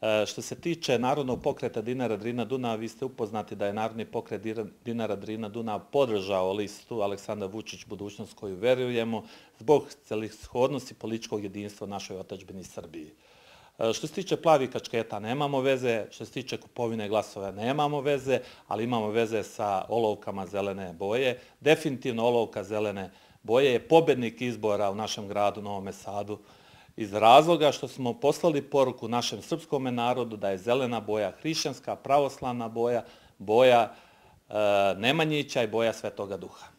Što se tiče Narodnog pokreta Dinara Drina Dunav, vi ste upoznati da je Narodni pokret Dinara Drina Dunav podržao listu Aleksandar Vučić budućnost koju verujemo zbog celishodnosti političkog jedinstva u našoj otadžbini Srbiji. Što se tiče plavih kačketa nemamo veze, što se tiče kupovine glasova nemamo veze, ali imamo veze sa olovkama zelene boje. Definitivno olovka zelene boje je pobednik izbora u našem gradu Novom Sadu iz razloga što smo poslali poruku našem srpskom narodu da je zelena boja hrišćanska, pravoslavna boja, boja Nemanjića i boja Svetoga Duha.